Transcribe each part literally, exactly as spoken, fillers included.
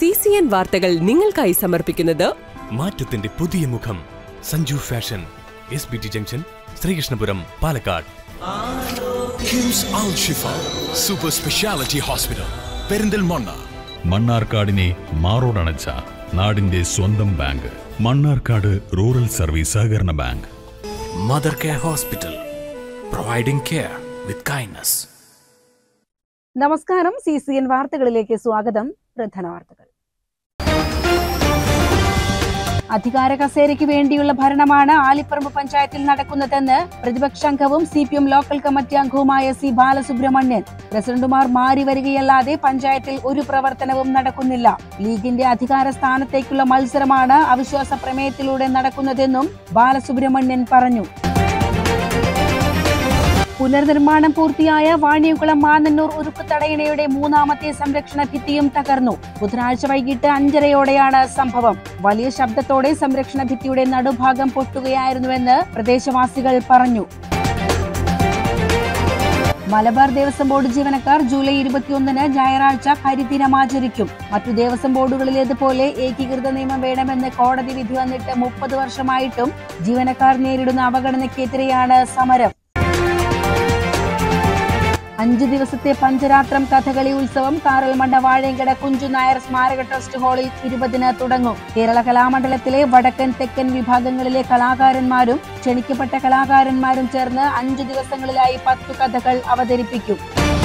C C N വാർത്തകൾ നിങ്ങൾക്കായി സമർപ്പിക്കുന്നത് മാറ്റത്തിന്റെ പുതിയ മുഖം Sanju fashion, S B T junction, Sreekrishnapuram, Palakkad. KIMS Al Shifa super speciality hospital, Perinthalmanna. മണ്ണാർക്കാടിനെ മാറോടണച്ച നാടിന്റെ സ്വന്തം ബാങ്ക്, മണ്ണാർക്കാട് റൂറൽ സർവീസ് സഹകരണ bank. Mother care hospital, providing care with kindness. നമസ്കാരം. സി സി എൻ വാർത്തകളിലേക്ക് സ്വാഗതം. പ്രധാന വാർത്തകൾ. അധികാര കസേരയ്ക്ക് വേണ്ടിയുള്ള ഭരണമാണ് ആലിപ്പറമ്പ് പഞ്ചായത്തിൽ നടക്കുന്നതെന്ന് പ്രതിപക്ഷാംഗവും C P M local committee അംഗവുമായ സി ബാലസുബ്രഹ്മണ്യൻ. പ്രസിഡന്റുമാർ മാറി വരികയല്ലാതെ പഞ്ചായത്തിൽ ഒരു പ്രവർത്തനവും നടക്കുന്നില്ല. ലീഗിന്റെ അധികാര സ്ഥാനത്തേക്കുള്ള മത്സരമാണ് അവിശ്വാസ പ്രമേയത്തിലൂടെ നടക്കുന്നതെന്നും ബാലസുബ്രഹ്മണ്യൻ പറഞ്ഞു. പുനർനിർമ്മാണം പൂർത്തിയായ വാണിയംകുളം മാന്നന്നൂർ ഉരുക്ക് തടയണയുടെ മൂന്നാമത്തെ സംരക്ഷണ ഭിത്തിയും തകർന്നു. ബുധനാഴ്ച വൈകിട്ട് അഞ്ചരയോടെയാണ് സംഭവം. വലിയ ശബ്ദത്തോടെ സംരക്ഷണ ഭിത്തിയുടെ നടുഭാഗം പൊട്ടുകയായിരുന്നുവെന്ന് പ്രദേശവാസികൾ പറഞ്ഞു. മലബാർ ദേവസ്വം ബോർഡ് ജീവനക്കാർ ജൂലൈ ഇരുപത്തിയൊന്നിന് ഞായറാഴ്ച കരിദിനം ആചരിക്കും. മറ്റു ദേവസ്വം ബോർഡുകളിലേതുപോലെ ഏകീകൃത നിയമം വേണമെന്ന് കോടതി വിധി വന്നിട്ട് മുപ്പത് വർഷമായിട്ടും ജീവനക്കാർ നേരിടുന്ന അവഗണനയ്ക്കെതിരെയാണ് സമരം. അഞ്ചു ദിവസത്തെ പഞ്ചരാത്രം കഥകളി ഉത്സവം കാറൽമണ്ണ വാഴയങ്കട കുഞ്ചു നായർ സ്മാരക ട്രസ്റ്റ് ഹാളിൽ ഇരുപതിന് തുടങ്ങും. കേരള കലാമണ്ഡലത്തിലെ വടക്കൻ തെക്കൻ വിഭാഗങ്ങളിലെ കലാകാരന്മാരും ക്ഷണിക്കപ്പെട്ട കലാകാരന്മാരും ചേർന്ന് അഞ്ചു ദിവസങ്ങളിലായി പത്തു കഥകൾ അവതരിപ്പിക്കും.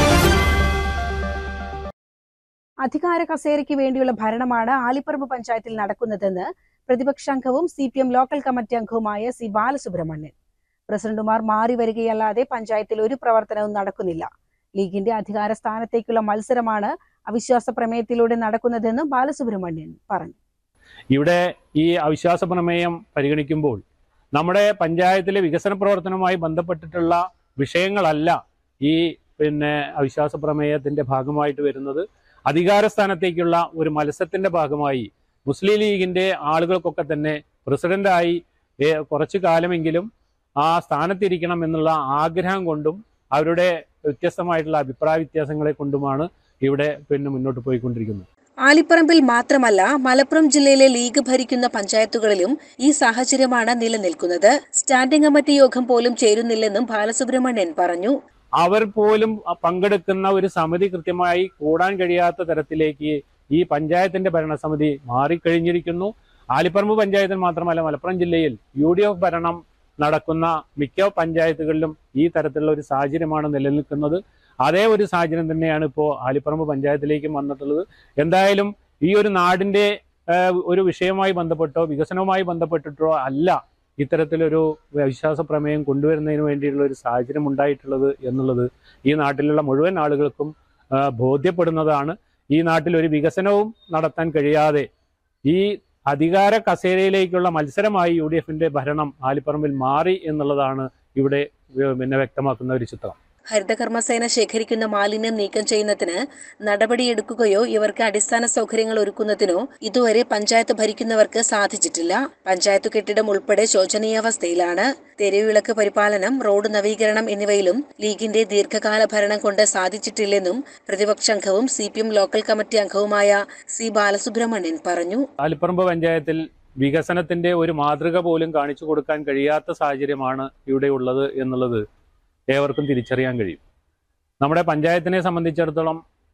അധികാര കസേരയ്ക്ക് വേണ്ടിയുള്ള ഭരണമാണ് ആലിപ്പറമ്പ് പഞ്ചായത്തിൽ നടക്കുന്നതെന്ന് പ്രതിപക്ഷാംഗവും C P M local committee അംഗവുമായ സി ബാലസുബ്രഹ്മണ്യൻ. പ്രസിഡന്റുമാർ മാറി വരികയല്ലാതെ പഞ്ചായത്തിൽ ഒരു പ്രവർത്തനവും നടക്കുന്നില്ല. ലീഗിന്റെ അധികാര സ്ഥാനത്തേക്കുള്ള മത്സരമാണ് അവിശ്വാസ പ്രമേയത്തിലൂടെ നടക്കുന്നതെന്നും ബാലസുബ്രഹ്മണ്യൻ പറഞ്ഞു. ഇവിടെ ഈ അവിശ്വാസ പ്രമേയം പരിഗണിക്കുമ്പോൾ നമ്മുടെ പഞ്ചായത്തിലെ വികസന പ്രവർത്തനവുമായി ബന്ധപ്പെട്ടിട്ടുള്ള വിഷയങ്ങളല്ല ഈ പിന്നെ അവിശ്വാസ പ്രമേയത്തിന്റെ ഭാഗമായിട്ട് വരുന്നത്. അധികാര സ്ഥാനത്തേക്കുള്ള ഒരു മത്സരത്തിന്റെ ഭാഗമായി മുസ്ലിം ലീഗിന്റെ ആളുകൾക്കൊക്കെ തന്നെ പ്രസിഡന്റായി കുറച്ചു കാലമെങ്കിലും ആ സ്ഥാനത്തിരിക്കണം എന്നുള്ള ആഗ്രഹം കൊണ്ടും അവരുടെ വ്യത്യസ്തമായിട്ടുള്ള അഭിപ്രായ വ്യത്യാസങ്ങളെ കൊണ്ടുമാണ് ഇവിടെ പിന്നെ മുന്നോട്ട് പോയിക്കൊണ്ടിരിക്കുന്നത്. ആലിപ്പറമ്പിൽ മാത്രമല്ല മലപ്പുറം ജില്ലയിലെ ലീഗ് ഭരിക്കുന്ന പഞ്ചായത്തുകളിലും ഈ സാഹചര്യമാണ് നിലനിൽക്കുന്നത്. സ്റ്റാൻഡിംഗ് കമ്മിറ്റി യോഗം പോലും ചേരുന്നില്ലെന്നും ബാലസുബ്രഹ്മണ്യൻ പറഞ്ഞു. അവർ പോലും പങ്കെടുക്കുന്ന ഒരു സമിതി കൃത്യമായി കൂടാൻ കഴിയാത്ത തരത്തിലേക്ക് ഈ പഞ്ചായത്തിന്റെ ഭരണസമിതി മാറിക്കഴിഞ്ഞിരിക്കുന്നു. ആലിപ്പറമ്പ് പഞ്ചായത്തിൽ മാത്രമല്ല മലപ്പുറം ജില്ലയിൽ യു ഡി എഫ് ഭരണം നടക്കുന്ന മിക്ക പഞ്ചായത്തുകളിലും ഈ തരത്തിലുള്ള ഒരു സാഹചര്യമാണ് നിലനിൽക്കുന്നത്. അതേ ഒരു സാഹചര്യം തന്നെയാണ് ഇപ്പോൾ ആലിപ്പറമ്പ് പഞ്ചായത്തിലേക്കും വന്നിട്ടുള്ളത്. എന്തായാലും ഈ ഒരു നാടിന്റെ ഒരു വിഷയവുമായി ബന്ധപ്പെട്ടോ വികസനവുമായി ബന്ധപ്പെട്ടിട്ടോ അല്ല ഇത്തരത്തിലൊരു വിശ്വാസ പ്രമേയം കൊണ്ടുവരുന്നതിന് വേണ്ടിയിട്ടുള്ള ഒരു സാഹചര്യം ഉണ്ടായിട്ടുള്ളത് എന്നുള്ളത് ഈ നാട്ടിലുള്ള മുഴുവൻ ആളുകൾക്കും ബോധ്യപ്പെടുന്നതാണ്. ഈ നാട്ടിൽ ഒരു വികസനവും നടത്താൻ കഴിയാതെ ഈ അധികാര കസേരയിലേക്കുള്ള മത്സരമായി യു ഡി എഫിന്റെ ഭരണം ആലിപ്പറമ്പിൽ മാറി എന്നുള്ളതാണ് ഇവിടെ പിന്നെ വ്യക്തമാക്കുന്ന ഒരു ചിത്രം. ഹരിതകർമ്മസേന ശേഖരിക്കുന്ന മാലിന്യം നീക്കം ചെയ്യുന്നതിന് നടപടിയെടുക്കുകയോ ഇവർക്ക് അടിസ്ഥാന സൗകര്യങ്ങൾ ഒരുക്കുന്നതിനോ ഇതുവരെ പഞ്ചായത്ത് ഭരിക്കുന്നവർക്ക് സാധിച്ചിട്ടില്ല. പഞ്ചായത്ത് കെട്ടിടം ഉൾപ്പെടെ ശോചനീയാവസ്ഥയിലാണ്. തെരുവിളക്ക് പരിപാലനം, റോഡ് നവീകരണം എന്നിവയിലും ലീഗിന്റെ ദീർഘകാല ഭരണം കൊണ്ട് സാധിച്ചിട്ടില്ലെന്നും പ്രതിപക്ഷാംഗവും C P M local committee അംഗവുമായ സി ബാലസുബ്രഹ്മണ്യൻ പറഞ്ഞു. ആലിപ്പറമ്പ് പഞ്ചായത്തിൽ വികസനത്തിന്റെ ഒരു മാതൃക പോലും കാണിച്ചു കൊടുക്കാൻ കഴിയാത്ത സാഹചര്യമാണ് ഇവിടെ ഉള്ളത് എന്നുള്ളത് ഏവർക്കും തിരിച്ചറിയാൻ കഴിയും. നമ്മുടെ പഞ്ചായത്തിനെ സംബന്ധിച്ചിടത്തോളം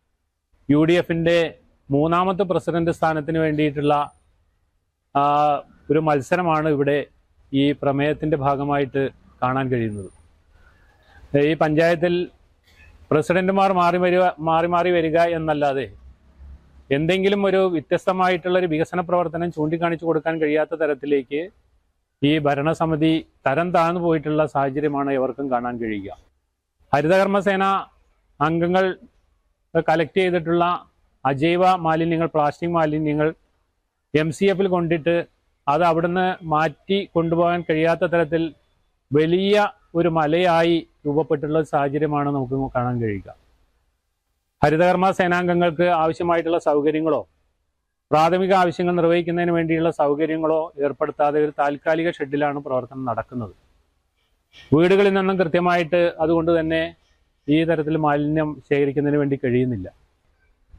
യു ഡി എഫിൻ്റെ മൂന്നാമത്തെ പ്രസിഡന്റ് സ്ഥാനത്തിന് വേണ്ടിയിട്ടുള്ള ഒരു മത്സരമാണ് ഇവിടെ ഈ പ്രമേയത്തിൻ്റെ ഭാഗമായിട്ട് കാണാൻ കഴിയുന്നത്. ഈ പഞ്ചായത്തിൽ പ്രസിഡന്റുമാർ മാറി വരിക മാറി മാറി വരിക എന്നല്ലാതെ എന്തെങ്കിലും ഒരു വ്യത്യസ്തമായിട്ടുള്ളൊരു വികസന പ്രവർത്തനം ചൂണ്ടിക്കാണിച്ചു കൊടുക്കാൻ കഴിയാത്ത തരത്തിലേക്ക് ഈ ഭരണസമിതി തരം താഴ്ന്നു പോയിട്ടുള്ള സാഹചര്യമാണ് ഇവർക്കും കാണാൻ കഴിയുക. ഹരിതകർമ്മസേന അംഗങ്ങൾ കളക്ട് ചെയ്തിട്ടുള്ള അജൈവ മാലിന്യങ്ങൾ, പ്ലാസ്റ്റിക് മാലിന്യങ്ങൾ എം സി എഫിൽ കൊണ്ടിട്ട് അത് അവിടുന്ന് മാറ്റി കൊണ്ടുപോകാൻ കഴിയാത്ത തരത്തിൽ വലിയ ഒരു മലയായി രൂപപ്പെട്ടുള്ള സാഹചര്യമാണ് നമുക്ക് കാണാൻ കഴിയുക. ഹരിതകർമ്മ സേനാംഗങ്ങൾക്ക് ആവശ്യമായിട്ടുള്ള സൗകര്യങ്ങളോ പ്രാഥമിക ആവശ്യങ്ങൾ നിർവഹിക്കുന്നതിന് വേണ്ടിയുള്ള സൗകര്യങ്ങളോ ഏർപ്പെടുത്താതെ ഒരു താൽക്കാലിക ഷെഡിലാണ് പ്രവർത്തനം നടക്കുന്നത്. വീടുകളിൽ നിന്നും കൃത്യമായിട്ട് അതുകൊണ്ട് തന്നെ ഈ തരത്തിൽ മാലിന്യം ശേഖരിക്കുന്നതിന് വേണ്ടി കഴിയുന്നില്ല.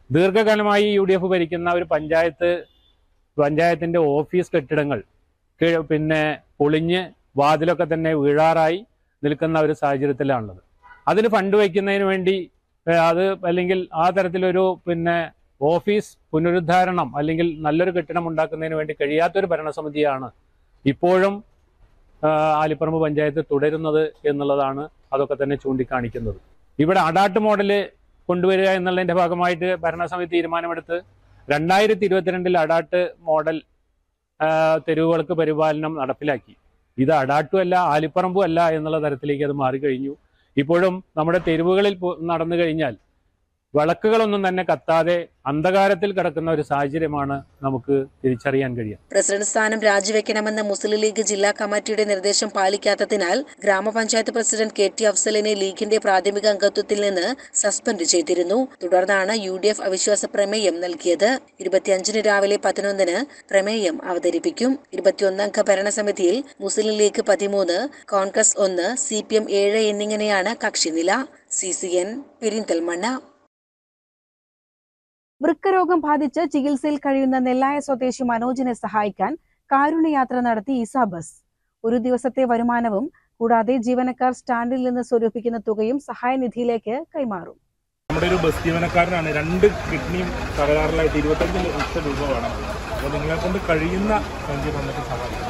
ദീർഘകാലമായി യു ഡി എഫ് ഭരിക്കുന്ന ഒരു പഞ്ചായത്ത് പഞ്ചായത്തിൻ്റെ ഓഫീസ് കെട്ടിടങ്ങൾ പിന്നെ പൊളിഞ്ഞ് വാതിലൊക്കെ തന്നെ വീഴാറായി നിൽക്കുന്ന ഒരു സാഹചര്യത്തിലാണുള്ളത്. അതിന് ഫണ്ട് വയ്ക്കുന്നതിന് വേണ്ടി അത് അല്ലെങ്കിൽ ആ തരത്തിലൊരു പിന്നെ ഓഫീസ് പുനരുദ്ധാരണം അല്ലെങ്കിൽ നല്ലൊരു കെട്ടിടം ഉണ്ടാക്കുന്നതിന് വേണ്ടി കഴിയാത്തൊരു ഭരണസമിതിയാണ് ഇപ്പോഴും ആലിപ്പറമ്പ് പഞ്ചായത്ത് തുടരുന്നത് എന്നുള്ളതാണ് അതൊക്കെ തന്നെ ചൂണ്ടിക്കാണിക്കുന്നത്. ഇവിടെ അഡാട്ട് മോഡല് കൊണ്ടുവരിക എന്നുള്ളതിൻ്റെ ഭാഗമായിട്ട് ഭരണസമിതി തീരുമാനമെടുത്ത് രണ്ടായിരത്തി ഇരുപത്തിരണ്ടിൽ അഡാട്ട് മോഡൽ തെരുവുകൾക്ക് പരിപാലനം നടപ്പിലാക്കി. ഇത് അഡാട്ടും അല്ല ആലിപ്പറമ്പും അല്ല എന്നുള്ള തരത്തിലേക്ക് അത് മാറിക്കഴിഞ്ഞു. ഇപ്പോഴും നമ്മുടെ തെരുവുകളിൽ നടന്നു കഴിഞ്ഞാൽ വിളക്കുകളൊന്നും തന്നെ കത്താതെ അന്ധകാരത്തിൽ കിടക്കുന്ന ഒരു സാഹചര്യമാണ് നമുക്ക് തിരിച്ചറിയാൻ കഴിയുക. പ്രസിഡന്റ് സ്ഥാനം രാജിവെക്കണമെന്ന മുസ്ലിം ലീഗ് ജില്ലാ കമ്മിറ്റിയുടെ നിർദ്ദേശം പാലിക്കാത്തതിനാൽ ഗ്രാമപഞ്ചായത്ത് പ്രസിഡന്റ് കെ ടി അഫ്സലിനെ ലീഗിന്റെ പ്രാഥമിക അംഗത്വത്തിൽ നിന്ന് സസ്പെൻഡ് ചെയ്തിരുന്നു. തുടർന്നാണ് യു ഡി എഫ് അവിശ്വാസ പ്രമേയം നൽകിയത്. ഇരുപത്തിയഞ്ചിന് രാവിലെ പതിനൊന്നിന് പ്രമേയം അവതരിപ്പിക്കും. ഇരുപത്തിയൊന്നംഗ ഭരണസമിതിയിൽ മുസ്ലിം ലീഗ് പതിമൂന്ന്, കോൺഗ്രസ് ഒന്ന്, സി പി എം ഏഴ് എന്നിങ്ങനെയാണ് കക്ഷിനില. C C N Perinthalmanna. വൃക്കരോഗം ബാധിച്ച് ചികിത്സയിൽ കഴിയുന്ന നെല്ലായ സ്വദേശി മനോജിനെ സഹായിക്കാൻ കാരുണ്യയാത്ര നടത്തി ഇസ ബസ്. ഒരു ദിവസത്തെ വരുമാനവും കൂടാതെ ജീവനക്കാർ സ്റ്റാൻഡിൽ നിന്ന് സ്വരൂപിക്കുന്ന തുകയും സഹായനിധിയിലേക്ക് കൈമാറും. നമ്മുടെ ഒരു ബസ് ജീവനക്കാരനാണ്. രണ്ട് കിഡ്നിയും തകരാറിലായിട്ട് ഇരുപത്തഞ്ച് ലക്ഷം രൂപ വേണം. അപ്പോൾ നിങ്ങളെ കൊണ്ട് കഴിയുന്ന സഹായിക്കും.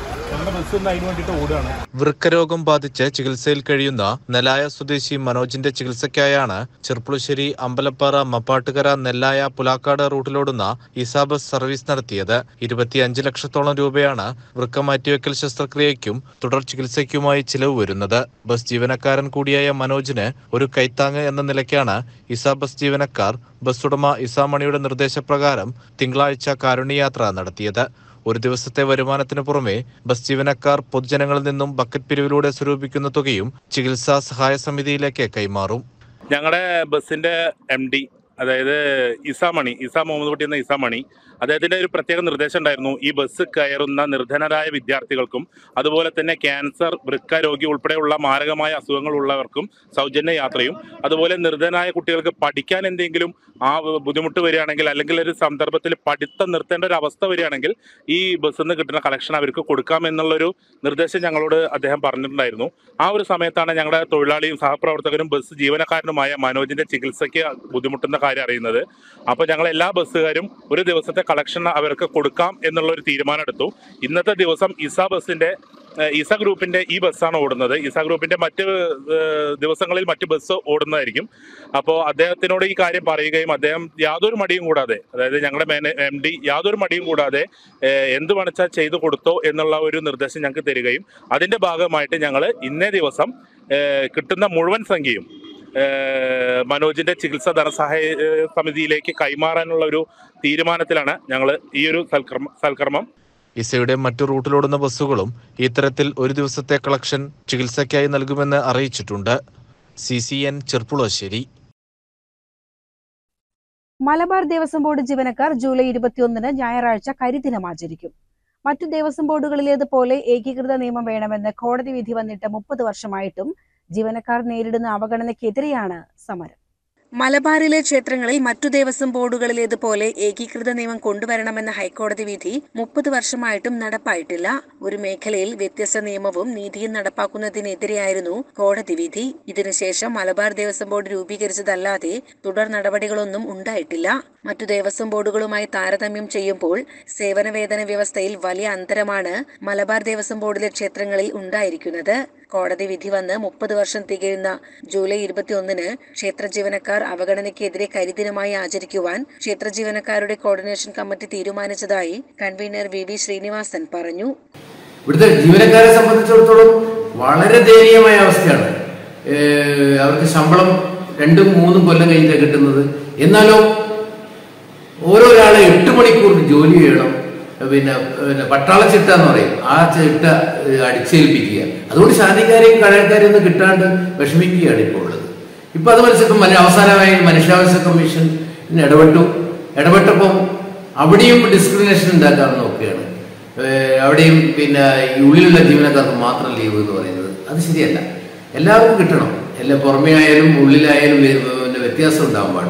വൃക്കരോഗം ബാധിച്ച് ചികിത്സയിൽ കഴിയുന്ന നെല്ലായ സ്വദേശി മനോജിന്റെ ചികിത്സയ്ക്കായാണ് ചെർപ്പുളശ്ശേരി അമ്പലപ്പാറ മപ്പാട്ടുകര നെല്ലായ പുലാക്കാട് റൂട്ടിലോടുന്ന ഇസ ബസ് സർവീസ് നടത്തിയത്. ഇരുപത്തിയഞ്ച് ലക്ഷത്തോളം രൂപയാണ് വൃക്ക മാറ്റിവെക്കൽ ശസ്ത്രക്രിയയ്ക്കും തുടർ ചികിത്സയ്ക്കുമായി ചിലവ് വരുന്നത്. ബസ് ജീവനക്കാരൻ കൂടിയായ മനോജിന് ഒരു കൈത്താങ് എന്ന നിലയ്ക്കാണ് ഇസ ബസ് ജീവനക്കാർ ബസ് ഉടമ ഇസാമണിയുടെ നിർദ്ദേശപ്രകാരം തിങ്കളാഴ്ച കാരുണ്യയാത്ര നടത്തിയത്. ഒരു ദിവസത്തെ വരുമാനത്തിന് പുറമെ ബസ് ജീവനക്കാർ പൊതുജനങ്ങളിൽ നിന്നും ബക്കറ്റ് പിരിവിലൂടെ സ്വരൂപിക്കുന്ന തുകയും ചികിത്സാ സഹായ സമിതിയിലേക്ക് കൈമാറും. ഞങ്ങളുടെ ബസിന്റെ എം ഡി അതായത് ഇസാമണി ഇസാ മുഹമ്മദ് കുട്ടി എന്ന ഇസാമണി അദ്ദേഹത്തിന്റെ ഒരു പ്രത്യേക നിർദ്ദേശം ഉണ്ടായിരുന്നു. ഈ ബസ് കയറുന്ന നിർധനരായ വിദ്യാർത്ഥികൾക്കും അതുപോലെ തന്നെ ക്യാൻസർ, വൃക്ക രോഗി ഉൾപ്പെടെയുള്ള മാരകമായ അസുഖങ്ങൾ ഉള്ളവർക്കും സൗജന്യ യാത്രയും, അതുപോലെ നിർധനായ കുട്ടികൾക്ക് പഠിക്കാൻ എന്തെങ്കിലും ആ ബുദ്ധിമുട്ട് വരികയാണെങ്കിൽ അല്ലെങ്കിൽ ഒരു സന്ദർഭത്തിൽ പഠിത്തം നിർത്തേണ്ട ഒരു അവസ്ഥ വരികയാണെങ്കിൽ ഈ ബസ്സിൽ നിന്ന് കിട്ടുന്ന കളക്ഷൻ അവർക്ക് കൊടുക്കാമെന്നുള്ളൊരു നിർദ്ദേശം ഞങ്ങളോട് അദ്ദേഹം പറഞ്ഞിട്ടുണ്ടായിരുന്നു. ആ ഒരു സമയത്താണ് ഞങ്ങളുടെ തൊഴിലാളിയും സഹപ്രവർത്തകരും ബസ് ജീവനക്കാരനുമായ മനോജിന്റെ ചികിത്സയ്ക്ക് ബുദ്ധിമുട്ടുന്ന കാര്യം അറിയുന്നത്. അപ്പോൾ ഞങ്ങൾ എല്ലാ ബസ്സുകാരും ഒരു ദിവസത്തെ കളക്ഷൻ അവർക്ക് കൊടുക്കാം എന്നുള്ള ഒരു തീരുമാനം എടുത്തു. ഇന്നത്തെ ദിവസം ഇസ ബസിന്റെ ഇസ ഗ്രൂപ്പിന്റെ ഈ ബസ്സാണ് ഓടുന്നത്. ഇസ ഗ്രൂപ്പിന്റെ മറ്റ് ദിവസങ്ങളിൽ മറ്റ് ബസ് ഓടുന്നതായിരിക്കും. അപ്പോൾ അദ്ദേഹത്തിനോട് ഈ കാര്യം പറയുകയും അദ്ദേഹം യാതൊരു മടിയും കൂടാതെ, അതായത് ഞങ്ങളുടെ മേന എം ഡി യാതൊരു മടിയും കൂടാതെ എന്ത് വേണിച്ചാൽ ചെയ്തു കൊടുത്തോ എന്നുള്ള ഒരു നിർദ്ദേശം ഞങ്ങൾക്ക് തരികയും അതിന്റെ ഭാഗമായിട്ട് ഞങ്ങൾ ഇന്നേ ദിവസം കിട്ടുന്ന മുഴുവൻ സംഖ്യയും മനോജിന്റെ ചികിത്സാ ധനസഹായ സമിതിയിലേക്ക് കൈമാറാനുള്ള ഒരു തീരുമാനത്തിലാണ് ഞങ്ങൾ ഈ ഒരു സൽക്കർമ്മ സൽക്കർമ്മം ഇസയുടെ മറ്റു റൂട്ടിലോടുന്ന ബസ്സുകളും ഇത്തരത്തിൽ ഒരു ദിവസത്തെ കളക്ഷൻ ചികിത്സയ്ക്കായി നൽകുമെന്ന് അറിയിച്ചിട്ടുണ്ട്. C C N Cherpulassery. Malabar Devaswom board ജീവനക്കാർ ജൂലൈ ഇരുപത്തിയൊന്നിന് ഞായറാഴ്ച കരിദിനം ആചരിക്കും. മറ്റു ദേവസ്വം ബോർഡുകളിലേതുപോലെ ഏകീകൃത നിയമം വേണമെന്ന് കോടതി വിധി വന്നിട്ട് മുപ്പത് വർഷമായിട്ടും ജീവനക്കാർ നേരിടുന്ന അവഗണനയ്ക്കെതിരെയാണ് സമരം. മലബാറിലെ ക്ഷേത്രങ്ങളിൽ മറ്റു ദേവസ്വം ബോർഡുകളിലേതുപോലെ ഏകീകൃത നിയമം കൊണ്ടുവരണമെന്ന ഹൈക്കോടതി വിധി മുപ്പത് വർഷമായിട്ടും നടപ്പായിട്ടില്ല. ഒരു മേഖലയിൽ വ്യത്യസ്ത നിയമവും നീതിയും നടപ്പാക്കുന്നതിനെതിരെയായിരുന്നു കോടതി വിധി. ഇതിനുശേഷം മലബാർ ദേവസ്വം ബോർഡ് രൂപീകരിച്ചതല്ലാതെ തുടർ നടപടികളൊന്നും ഉണ്ടായിട്ടില്ല. മറ്റു ദേവസ്വം ബോർഡുകളുമായി താരതമ്യം ചെയ്യുമ്പോൾ സേവന വേതന വ്യവസ്ഥയിൽ വലിയ അന്തരമാണ് മലബാർ ദേവസ്വം ബോർഡിലെ ക്ഷേത്രങ്ങളിൽ ഉണ്ടായിരിക്കുന്നത്. കോടതി വിധി വന്ന് മുപ്പത് വർഷം തികയുന്ന ജൂലൈ ഇരുപത്തിയൊന്നിന് ക്ഷേത്ര ജീവനക്കാർ അവഗണനയ്ക്കെതിരെ കരിദിനമായി ആചരിക്കുവാൻ ക്ഷേത്ര ജീവനക്കാരുടെ കോർഡിനേഷൻ കമ്മിറ്റി തീരുമാനിച്ചതായി കൺവീനർ വി വി ശ്രീനിവാസൻ പറഞ്ഞു. ഇവിടുത്തെ ജീവനക്കാരെ സംബന്ധിച്ചിടത്തോളം വളരെ ദയനീയമായ അവസ്ഥയാണ്. അവർക്ക് ശമ്പളം രണ്ടും മൂന്നും കൊല്ലം കഴിഞ്ഞാണ് കിട്ടുന്നത്. എന്നാലോ ഓരോരാളെ എട്ട് മണിക്കൂർ ജോലി ചെയ്യണം. പിന്നെ പിന്നെ പട്ടാള ചിട്ട എന്ന് പറയും, ആ ചിട്ട അടിച്ചേൽപ്പിക്കുക. അതുകൊണ്ട് ശാന്തിക്കാരെയും കടൽക്കാരെയും ഒന്നും കിട്ടാണ്ട് വിഷമിക്കുകയാണ് ഇപ്പോൾ ഉള്ളത്. ഇപ്പൊ അത് മനസ്സിലും അവസാനമായി മനുഷ്യാവകാശ കമ്മീഷൻ ഇടപെട്ടു. ഇടപെട്ടപ്പോൾ അവിടെയും ഡിസ്ക്രിമിനേഷൻ ഉണ്ടാക്കാൻ നോക്കുകയാണ്. അവിടെയും പിന്നെ ഈ ഉള്ളിലുള്ള ജീവനക്കാർക്ക് മാത്രം ലീവ് എന്ന് പറയുന്നത് അത് ശരിയല്ല. എല്ലാവർക്കും കിട്ടണം. എല്ലാം പുറമേ ആയാലും ഉള്ളിലായാലും പിന്നെ വ്യത്യാസം ഉണ്ടാകാൻ പാടില്ല.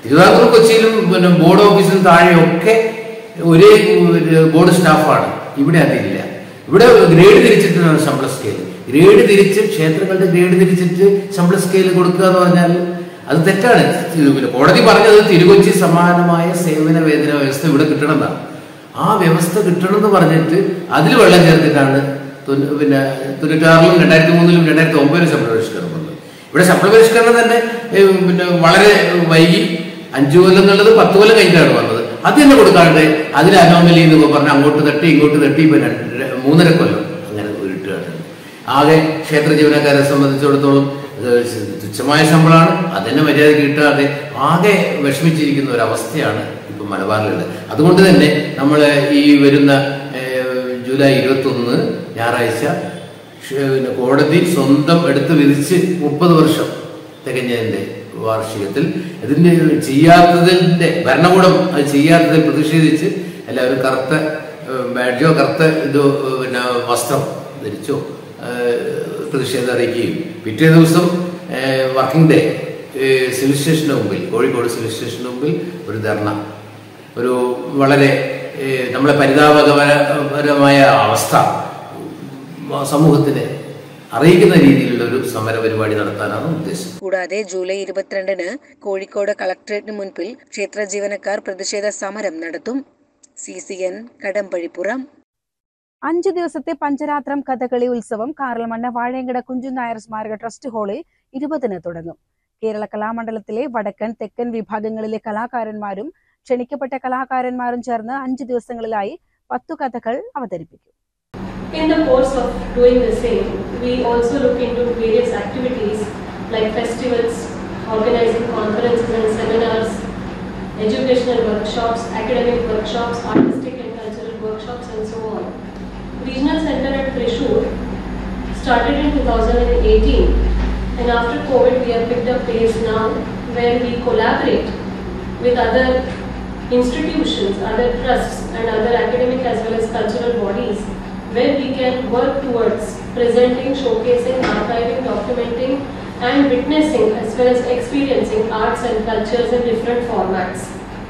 തിരുവിതാംകൂർ കൊച്ചിയിലും പിന്നെ ബോർഡ് ഓഫീസിലും താഴെയൊക്കെ ഒരേ ബോർഡ് സ്റ്റാഫാണ്. ഇവിടെ അതില്ല. ഇവിടെ ഗ്രേഡ് തിരിച്ചിട്ടാണ് ശമ്പള സ്കെയിൽ. ഗ്രേഡ് തിരിച്ച് ക്ഷേത്രങ്ങളുടെ ഗ്രേഡ് തിരിച്ചിട്ട് ശമ്പള സ്കെയിൽ കൊടുക്കുക എന്ന് പറഞ്ഞാൽ അത് തെറ്റാണ്. പിന്നെ കോടതി പറഞ്ഞത് തിരുകൊച്ചി സമാനമായ സേവന വേതന വ്യവസ്ഥ ഇവിടെ കിട്ടണമെന്നാണ്. ആ വ്യവസ്ഥ കിട്ടണമെന്ന് പറഞ്ഞിട്ട് അതിൽ വെള്ളം ചേർത്തിട്ടാണ് പിന്നെ തൊണ്ണൂറ്റാറിലും രണ്ടായിരത്തി മൂന്നിലും രണ്ടായിരത്തി ഒമ്പതിലും ശമ്പള പരിഷ്കരണം വന്നത്. ഇവിടെ ശമ്പള പരിഷ്കരണം തന്നെ പിന്നെ വളരെ വൈകി, അഞ്ചു കൊല്ലം എന്നുള്ളത് പത്ത് കൊല്ലം കഴിഞ്ഞിട്ടാണ് വന്നത്. അത് തന്നെ കൊടുക്കാണ്ട് അതിൽ അനോമലി എന്ന് പറഞ്ഞാൽ അങ്ങോട്ട് തട്ടി ഇങ്ങോട്ട് തട്ടി ഇപ്പൊ മൂന്നര കൊല്ലം അങ്ങനെ ഇട്ടുകയാണ്. ആകെ ക്ഷേത്ര ജീവനക്കാരെ സംബന്ധിച്ചിടത്തോളം തുച്ഛമായ ശമ്പളമാണ്, അതന്നെ മര്യാദയ്ക്ക് കിട്ടാതെ ആകെ വിഷമിച്ചിരിക്കുന്ന ഒരവസ്ഥയാണ് ഇപ്പൊ മലബാറിലുള്ളത്. അതുകൊണ്ട് തന്നെ നമ്മൾ ഈ വരുന്ന ജൂലൈ ഇരുപത്തി ഒന്ന് ഞായറാഴ്ച പിന്നെ കോടതി സ്വന്തം എടുത്ത് വിധിച്ച് മുപ്പത് വർഷം തികഞ്ഞതിന്റെ വാർഷികത്തിൽ ഇതിന്റെ ചെയ്യാത്തതിന്റെ ഭരണകൂടം അത് ചെയ്യാത്തതിൽ പ്രതിഷേധിച്ച് എല്ലാവരും കറുത്ത ബാഡ്ജോ കറുത്ത ഇതോ പിന്നെ വസ്ത്രം ധരിച്ചോ പ്രതിഷേധം അറിയിക്കുകയും പിറ്റേ ദിവസം വർക്കിംഗ് ഡേ സിവിൽ സ്റ്റേഷന് മുമ്പിൽ കോഴിക്കോട് സിവിൽ സ്റ്റേഷന് മുമ്പിൽ ഒരു ധർണ, ഒരു വളരെ നമ്മളെ പരിതാപകരമായ അവസ്ഥ സമൂഹത്തിന് അറിയിക്കുന്ന രീതിയിലുള്ള ഒരു സമര പരിപാടി നടത്താനാണ് ഉദ്ദേശം. കൂടാതെ ജൂലൈ ഇരുപത്തിരണ്ടിന് കോഴിക്കോട് കളക്ടറേറ്റിന് മുൻപിൽ ക്ഷേത്ര ജീവനക്കാർ പ്രതിഷേധ സമരം നടത്തും. C C N Kadambazhipuram. അഞ്ചു ദിവസത്തെ പഞ്ചരാത്രം കഥകളി ഉത്സവം കാറൽമണ്ണ വാഴയങ്കട കുഞ്ചൻ നായർ സ്മാരക ട്രസ്റ്റ് ഹാളിൽ ഇരുപതിന് തുടങ്ങും. കേരള കലാമണ്ഡലത്തിലെ വടക്കൻ തെക്കൻ വിഭാഗങ്ങളിലെ കലാകാരന്മാരും ക്ഷണിക്കപ്പെട്ട കലാകാരന്മാരും ചേർന്ന് അഞ്ചു ദിവസങ്ങളിലായി പത്തു കഥകൾ അവതരിപ്പിക്കും. In the course of doing the same, we also look into various activities like festivals, organizing conferences and seminars, educational workshops, academic workshops, artistic and cultural workshops and so on. Regional Center at Thrissur started in two thousand eighteen, and after COVID we have picked up pace now where we collaborate with other institutions, other trusts and other academic as well as cultural bodies, where we can work towards presenting, showcasing, archiving, documenting and witnessing as well as experiencing arts and cultures in different formats.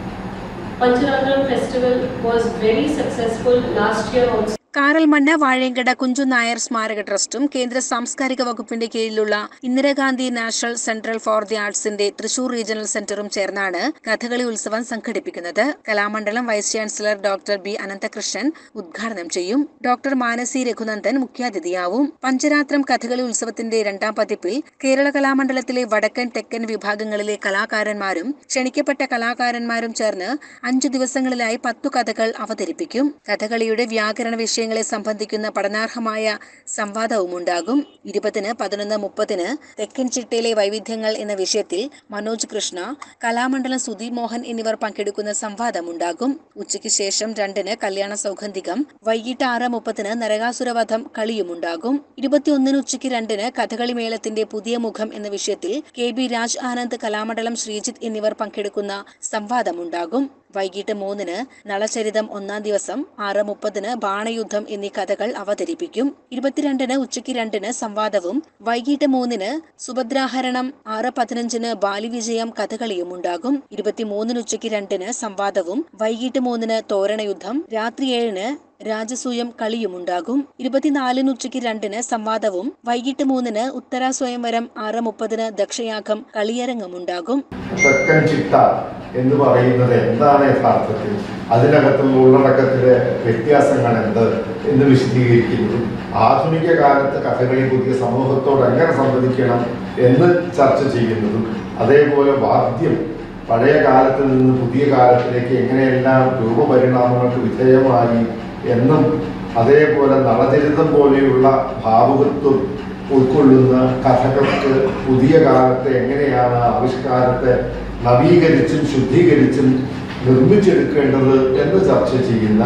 Pancharatram festival was very successful last year also. Karalmanna Vazhayankada Kunchan Nair സ്മാരക ട്രസ്റ്റും കേന്ദ്ര സാംസ്കാരിക വകുപ്പിന്റെ കീഴിലുള്ള Indira Gandhi national centre for the ആർട്സിന്റെ Thrissur regional സെന്ററും ചേർന്നാണ് കഥകളി ഉത്സവം സംഘടിപ്പിക്കുന്നത്. Kalamandalam vice chancellor doctor B Ananthakrishnan ഉദ്ഘാടനം ചെയ്യും. ഡോക്ടർ മാനസി രഘുനന്ദൻ മുഖ്യാതിഥിയാവും. പഞ്ചരാത്രം കഥകളി ഉത്സവത്തിന്റെ രണ്ടാം പതിപ്പിൽ കേരള കലാമണ്ഡലത്തിലെ വടക്കൻ തെക്കൻ വിഭാഗങ്ങളിലെ കലാകാരന്മാരും ക്ഷണിക്കപ്പെട്ട കലാകാരന്മാരും ചേർന്ന് അഞ്ചു ദിവസങ്ങളിലായി പത്തു കഥകൾ അവതരിപ്പിക്കും. കഥകളിയുടെ വ്യാകരണ വിഷയങ്ങളെ സംബന്ധിക്കുന്ന പഠനാർഹമായ സംവാദവും ഉണ്ടാകും. ഇരുപതിന് പതിനൊന്ന് മുപ്പതിന് തെക്കൻ ചിട്ടയിലെ വൈവിധ്യങ്ങൾ എന്ന വിഷയത്തിൽ മനോജ് കൃഷ്ണ, കലാമണ്ഡലം സുധീർ മോഹൻ എന്നിവർ പങ്കെടുക്കുന്ന സംവാദമുണ്ടാകും. ഉച്ചയ്ക്ക് ശേഷം രണ്ടിന് കല്യാണ സൗഗന്ധികം, വൈകിട്ട് ആറ് മുപ്പതിന് നരകാസുരവധം കളിയുമുണ്ടാകും. ഇരുപത്തിയൊന്നിന് ഉച്ചയ്ക്ക് രണ്ടിന് കഥകളി മേളത്തിന്റെ പുതിയ മുഖം എന്ന വിഷയത്തിൽ കെ ബി രാജ് ആനന്ദ്, കലാമണ്ഡലം ശ്രീജിത്ത് എന്നിവർ പങ്കെടുക്കുന്ന സംവാദമുണ്ടാകും. വൈകിട്ട് മൂന്നിന് നളചരിതം ഒന്നാം ദിവസം, ആറ് മുപ്പതിന് ബാണയുദ്ധം എന്നീ കഥകൾ അവതരിപ്പിക്കും. ഇരുപത്തിരണ്ടിന് ഉച്ചയ്ക്ക് രണ്ടിന് സംവാദവും, വൈകിട്ട് മൂന്നിന് സുഭദ്രാഹരണം, ആറ് പതിനഞ്ചിന് ബാലിവിജയം കഥകളിയും ഉണ്ടാകും. ഇരുപത്തിമൂന്നിന് ഉച്ചയ്ക്ക് രണ്ടിന് സംവാദവും, വൈകിട്ട് മൂന്നിന് തോരണയുദ്ധം, രാത്രി ഏഴിന് രാജസൂയം കളിയുമുണ്ടാകും. ഇരുപത്തിനാലിന് ഉച്ചയ്ക്ക് രണ്ടിന് സംവാദവും, വൈകിട്ട് മൂന്നിന് ഉത്തര സ്വയംവരം, ആറ് മുപ്പതിന് ദക്ഷയാഗം കളിയരങ്ങുമുണ്ടാകും. തെക്കൻ ചിട്ട എന്ന് പറയുന്നത് എന്താണ് യഥാർത്ഥത്തിൽ, അതിനകത്തുള്ള ഉള്ളടക്കത്തിലെ വ്യത്യാസങ്ങൾ എന്ത് എന്ന് വിശദീകരിക്കുന്നതും ആധുനിക കാലത്ത് കഥകളി പുതിയ സമൂഹത്തോട് എങ്ങനെ സംവദിക്കണം എന്ന് ചർച്ച ചെയ്യുന്നതും, അതേപോലെ വാദ്യം പഴയ കാലത്ത് നിന്ന് പുതിയ കാലത്തിലേക്ക് എങ്ങനെയെല്ലാം രൂപപരിണാമങ്ങൾക്ക് വിധേയമായി എന്നും, അതേപോലെ നളചരിതം പോലെയുള്ള ഭാവുകത്വം ഉൾക്കൊള്ളുന്ന കഥകൾക്ക് പുതിയ കാലത്തെ എങ്ങനെയാണ് ആവിഷ്കാരത്തെ നവീകരിച്ചും ശുദ്ധീകരിച്ചും നിർമ്മിച്ചെടുക്കേണ്ടത് എന്ന് ചർച്ച ചെയ്യുന്ന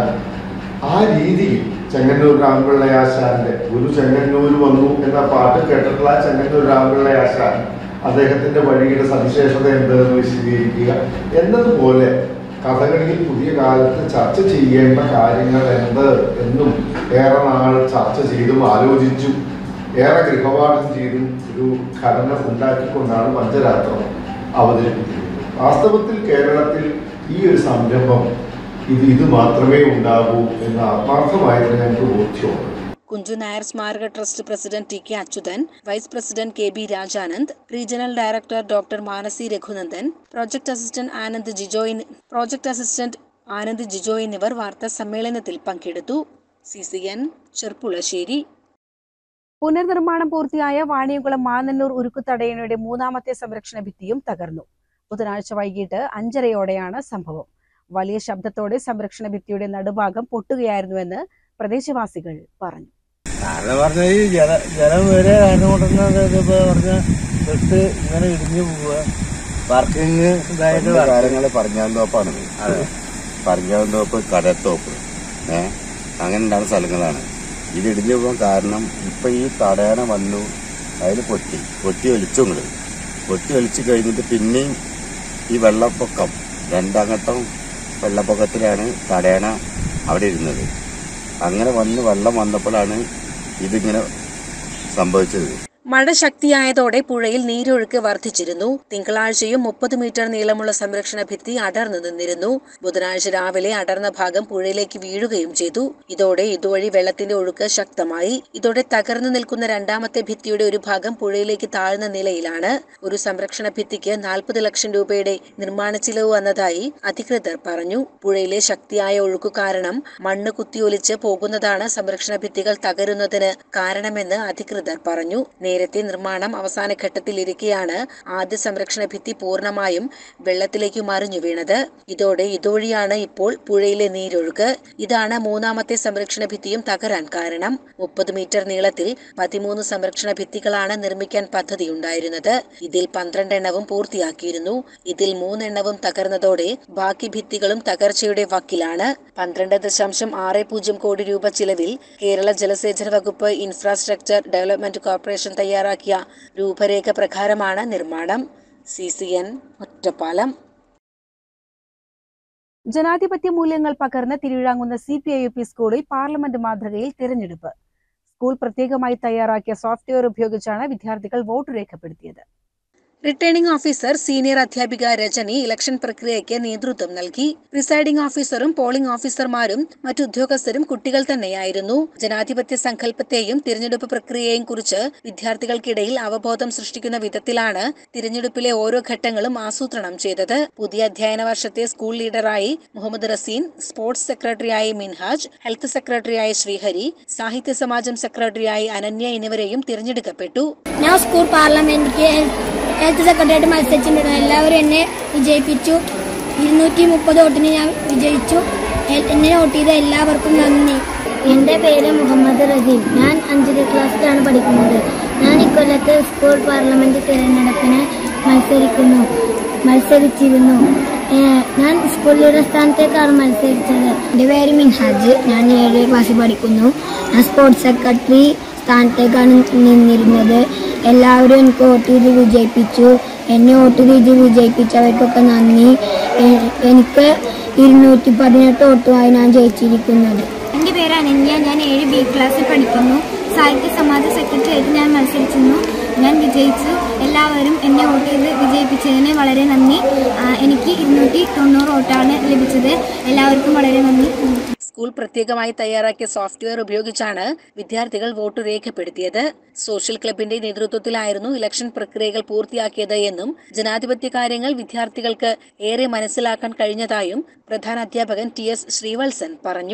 ആ രീതിയിൽ ചെങ്ങന്നൂർ രാമപിള്ളയാശാന്റെ ഒരു ചെങ്ങന്നൂർ വന്നു എന്ന പാട്ട് കേട്ടിട്ടുള്ള ചെങ്ങന്നൂർ രാമപിള്ളയാശാൻ അദ്ദേഹത്തിന്റെ വഴിയുടെ സവിശേഷത എന്തെന്ന് വിശദീകരിക്കുക എന്നതുപോലെ കഥകളിയിൽ പുതിയ കാലത്ത് ചർച്ച ചെയ്യേണ്ട കാര്യങ്ങൾ എന്ത് എന്നും ഏറെ നാൾ ചർച്ച ചെയ്തും ആലോചിച്ചും ഏറെ ഗൃഹപാഠം ചെയ്തും ഒരു ഘടന ഉണ്ടാക്കിക്കൊണ്ടാണ് പഞ്ചരാത്രം അവതരിപ്പിക്കുന്നത്. വാസ്തവത്തിൽ കേരളത്തിൽ ഈ ഒരു സംരംഭം ഇത് ഇത് മാത്രമേ ഉണ്ടാകൂ എന്ന ആത്മാർത്ഥമായിട്ട് ഞങ്ങൾക്ക് ബോധ്യമുണ്ട്. കുഞ്ചു നായർ സ്മാരക trust president T K Achuthan, vice president K B Rajanand, regional director doctor Manasi Raghunandan, project assistant Anand ജിജോയിൻ പ്രോജക്ട് അസിസ്റ്റന്റ് ആനന്ദ് ജിജോ എന്നിവർ വാർത്താ സമ്മേളനത്തിൽ പങ്കെടുത്തു. C C N Cherpulassery. പുനർനിർമ്മാണം പൂർത്തിയായ വാണിയംകുളം മാന്നന്നൂർ ഉരുക്കുതടയണയുടെ മൂന്നാമത്തെ സംരക്ഷണ ഭിത്തിയും തകർന്നു. ബുധനാഴ്ച വൈകിട്ട് അഞ്ചരയോടെയാണ് സംഭവം. വലിയ ശബ്ദത്തോടെ സംരക്ഷണ ഭിത്തിയുടെ നടുഭാഗം പൊട്ടുകയായിരുന്നുവെന്ന് പ്രദേശവാസികൾ പറഞ്ഞു. ജലം വരെ കാരണം പറഞ്ഞ തൊട്ട് ഇങ്ങനെ ഇടിഞ്ഞു പോവുക. പാർക്കിങ് കാര്യങ്ങൾ പറഞ്ഞാന്തോപ്പാണ്. പറഞ്ഞാന്തോപ്പ്, കടത്തോപ്പ്, ഏഹ് അങ്ങനെ ഉണ്ടാകുന്ന സ്ഥലങ്ങളാണ്. ഇത് ഇടിഞ്ഞു പോകാൻ കാരണം ഇപ്പൊ ഈ തടയണ വന്നു, അതിൽ പൊട്ടി പൊട്ടി ഒലിച്ചു കൊണ്ട് പൊട്ടി ഒലിച്ചു കഴിഞ്ഞിട്ട് പിന്നെയും ഈ വെള്ളപ്പൊക്കം രണ്ടാം ഘട്ടം വെള്ളപ്പൊക്കത്തിലാണ് തടയണ അവിടെ ഇരുന്നത്. അങ്ങനെ വന്ന് വെള്ളം വന്നപ്പോഴാണ് ഇതിങ്ങനെ സംഭവിച്ചത്. മഴ ശക്തിയായതോടെ പുഴയിൽ നീരൊഴുക്ക് വർദ്ധിച്ചിരുന്നു. തിങ്കളാഴ്ചയും മുപ്പത് മീറ്റർ നീളമുള്ള സംരക്ഷണ ഭിത്തി അടർന്നു നിന്നിരുന്നു. ബുധനാഴ്ച രാവിലെ അടർന്ന ഭാഗം പുഴയിലേക്ക് വീഴുകയും ചെയ്തു. ഇതോടെ ഇതുവഴി വെള്ളത്തിന്റെ ഒഴുക്ക് ശക്തമായി. ഇതോടെ തകർന്നു നിൽക്കുന്ന രണ്ടാമത്തെ ഭിത്തിയുടെ ഒരു ഭാഗം പുഴയിലേക്ക് താഴ്ന്ന നിലയിലാണ്. ഒരു സംരക്ഷണ ഭിത്തിക്ക് നാൽപ്പത് ലക്ഷം രൂപയുടെ നിർമ്മാണ ചിലവ് വന്നതായി അധികൃതർ പറഞ്ഞു. പുഴയിലെ ശക്തിയായ ഒഴുക്കു കാരണം മണ്ണ് കുത്തിയൊലിച്ച് പോകുന്നതാണ് സംരക്ഷണ ഭിത്തികൾ തകരുന്നതിന് കാരണമെന്ന് അധികൃതർ പറഞ്ഞു. നേരത്തെ നിർമ്മാണം അവസാന ഘട്ടത്തിലിരിക്കെയാണ് ആദ്യ സംരക്ഷണ ഭിത്തി പൂർണ്ണമായും വെള്ളത്തിലേക്ക് മറിഞ്ഞു വീണത്. ഇതോടെ ഇതുവഴിയാണ് ഇപ്പോൾ പുഴയിലെ നീരൊഴുക്ക്. ഇതാണ് മൂന്നാമത്തെ സംരക്ഷണ ഭിത്തിയും തകരാൻ കാരണം. മുപ്പത് മീറ്റർ നീളത്തിൽ പതിമൂന്ന് സംരക്ഷണ ഭിത്തികളാണ് നിർമ്മിക്കാൻ പദ്ധതിയുണ്ടായിരുന്നത്. ഇതിൽ പന്ത്രണ്ടെണ്ണവും പൂർത്തിയാക്കിയിരുന്നു. ഇതിൽ മൂന്നെണ്ണവും തകർന്നതോടെ ബാക്കി ഭിത്തികളും തകർച്ചയുടെ വക്കിലാണ്. പന്ത്രണ്ട് ദശാംശം ആറ് പൂജ്യം കോടി രൂപ ചിലവിൽ കേരള ജലസേചന വകുപ്പ് ഇൻഫ്രാസ്ട്രക്ചർ ഡെവലപ്മെന്റ് കോർപ്പറേഷൻ തയ്യാറാക്കിയ രൂപരേഖ പ്രകാരമാണ് നിർമ്മാണം. C C N Ottapalam. ജനാധിപത്യ മൂല്യങ്ങൾ പകർന്ന് Thiruvizhamkunnu C P I U P സ്കൂളിൽ പാർലമെന്റ് മാതൃകയിൽ തിരഞ്ഞെടുപ്പ്. സ്കൂൾ പ്രത്യേകമായി തയ്യാറാക്കിയ സോഫ്റ്റ്വെയർ ഉപയോഗിച്ചാണ് വിദ്യാർത്ഥികൾ വോട്ട് രേഖപ്പെടുത്തിയത്. റിട്ടേണിംഗ് ഓഫീസർ സീനിയർ അധ്യാപിക രജനി ഇലക്ഷൻ പ്രക്രിയയ്ക്ക് നേതൃത്വം നൽകി. പ്രിസൈഡിംഗ് ഓഫീസറും പോളിംഗ് ഓഫീസർമാരും മറ്റുദ്യോഗസ്ഥരും കുട്ടികൾ തന്നെയായിരുന്നു. ജനാധിപത്യ സങ്കല്പത്തെയും തിരഞ്ഞെടുപ്പ് പ്രക്രിയയെയും കുറിച്ച് വിദ്യാർത്ഥികൾക്കിടയിൽ അവബോധം സൃഷ്ടിക്കുന്ന വിധത്തിലാണ് തിരഞ്ഞെടുപ്പിലെ ഓരോ ഘട്ടങ്ങളും ആസൂത്രണം ചെയ്തത്. പുതിയ അധ്യയന വർഷത്തെ സ്കൂൾ ലീഡറായി മുഹമ്മദ് റസീൻ, സ്പോർട്സ് സെക്രട്ടറിയായി മിൻഹാജ്, ഹെൽത്ത് സെക്രട്ടറിയായി ശ്രീഹരി, സാഹിത്യ സമാജം സെക്രട്ടറിയായി അനന്യ എന്നിവരെയും തിരഞ്ഞെടുക്കപ്പെട്ടു. ഞാൻ സ്കൂൾ പാർലമെന്റിക്ക് ഹെൽത്ത് സെക്രട്ടറിയായിട്ട് മത്സരിച്ചിട്ടുണ്ടായിരുന്നു. എല്ലാവരും എന്നെ വിജയിപ്പിച്ചു. ഇരുന്നൂറ്റി മുപ്പത് വോട്ടിന് ഞാൻ വിജയിച്ചു. എന്നെ വോട്ട് ചെയ്ത എല്ലാവർക്കും നന്ദി. എൻ്റെ പേര് മുഹമ്മദ് റസീം. ഞാൻ അഞ്ചാം ക്ലാസ്സിലാണ് പഠിക്കുന്നത്. ഞാൻ ഇക്കൊല്ലത്തെ സ്കൂൾ പാർലമെന്റ് തിരഞ്ഞെടുപ്പിന് മത്സരിക്കുന്നു മത്സരിച്ചിരുന്നു ഞാൻ സ്കൂൾ ലീഡർ സ്ഥാനത്തേക്കാണ് മത്സരിച്ചത്. എൻ്റെ പേര് മിൻഹാജ്. ഞാൻ ഏഴ് ക്ലാസ്സിൽ പഠിക്കുന്നു. ഞാൻ സ്പോർട്സ് സെക്രട്ടറി സ്ഥാനത്തേക്കാണ് നിന്നിരുന്നത്. എല്ലാവരും എനിക്ക് വോട്ട് ചെയ്ത് വിജയിപ്പിച്ചു. എന്നെ വോട്ട് ചെയ്ത് വിജയിപ്പിച്ചവർക്കൊക്കെ നന്ദി. എനിക്ക് ഇരുന്നൂറ്റി പതിനെട്ട് വോട്ടുമായി ഞാൻ ജയിച്ചിരിക്കുന്നത്. എൻ്റെ പേര് അനന്യ. ഞാൻ ഏഴ് ബി ക്ലാസ്സിൽ പഠിക്കുന്നു. സാഹിത്യ സമാജ സെക്രട്ടറി ആയിട്ട് ഞാൻ മത്സരിച്ചിരുന്നു. ഞാൻ വിജയിച്ചു. എല്ലാവരും എന്നെ വോട്ട് ചെയ്ത് വിജയിപ്പിച്ചതിന് വളരെ നന്ദി. എനിക്ക് ഇരുന്നൂറ്റി തൊണ്ണൂറ് വോട്ടാണ് ലഭിച്ചത്. എല്ലാവർക്കും വളരെ നന്ദി. സ്കൂൾ പ്രത്യേകമായി തയ്യാറാക്കിയ സോഫ്റ്റ്വെയർ ഉപയോഗിച്ചാണ് വിദ്യാർത്ഥികൾ വോട്ട് രേഖപ്പെടുത്തിയത്. സോഷ്യൽ ക്ലബിന്റെ നേതൃത്വത്തിലായിരുന്നു ഇലക്ഷൻ പ്രക്രിയകൾ പൂർത്തിയാക്കിയത് എന്നും ജനാധിപത്യ കാര്യങ്ങൾ വിദ്യാർത്ഥികൾക്ക് ഏറെ മനസ്സിലാക്കാൻ കഴിഞ്ഞതായും പ്രധാന അധ്യാപകൻ ടി എസ് ശ്രീവത്സൻ പറഞ്ഞു.